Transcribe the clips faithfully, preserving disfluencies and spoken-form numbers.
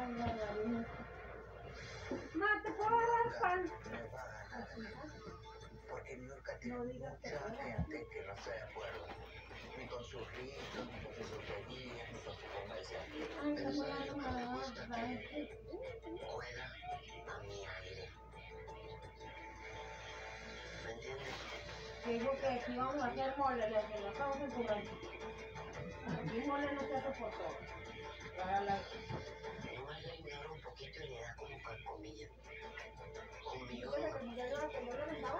Ma, ¿te puedo dar pan? No va a ganar nada. Porque Niurka tiene mucha gente que no está de acuerdo. Ni con sus ritos, ni con sus tonterías, ni con su forma de ser. Pero ¿sabes lo que me gusta? Que juega a mi aire. ¿Me entiendes? Digo que aquí vamos a hacer mole, lo que no estamos en Colombia. Aquí mole no se hace por todo. Para la... Nomás le ignoro un poquito y le da como pan comida. Conmigo. ¿Qué pasa? ¿Ya yo la que mole no estaba?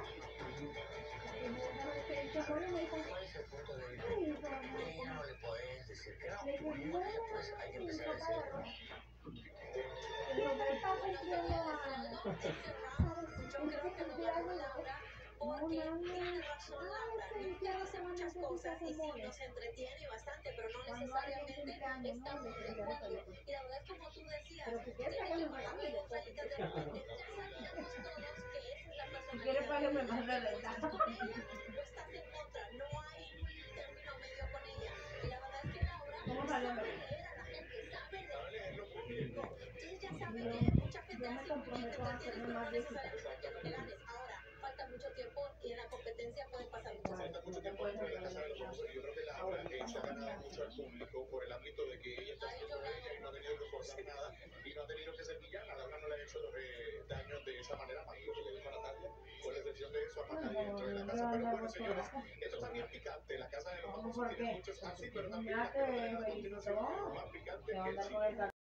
¿Cuál es el punto de vista? Ella no le podés decir que no. Pues hay que empezar a decir que no. Lo que está cumpliendo años. Yo creo que no ganó Laura porque tiene razón Laura. Nunca dice muchas cosas y sí nos entretiene bastante, pero no necesariamente estamos de acuerdo. Y la verdad es como tú decías, tiene que pagarle las rayitas de repente. Ya sabíamos todos que esa es la Si quieres, págame más de verdad. o estás en contra, no hay un término medio con ella. Y la verdad es que Laura sabe leer a la gente, sabe leer el público. Entonces ya sabe que mucha gente Yo me hace comprometo a hacerme pero no más viejita. necesariamente quiero que ganes. Ahora, falta mucho tiempo y en la competencia pueden pasar muchas cosas. Falta mucho tiempo dentro de la Casa de los Famosos. Yo creo que Laura eh, se ha ganado mucho al público por el ámbito de que ella está haciendo ella y no ha tenido que forzar nada y no ha tenido que ser villana. Laura no le ha hecho eh, daños de esa manera, más lo que le dijo a Natalia, con la excepción de eso a nadie dentro de la casa. Pero bueno, señores, esto también picante. La Casa de los Famosos tiene muchos así, pero también la, la, la, la continuación más picante que el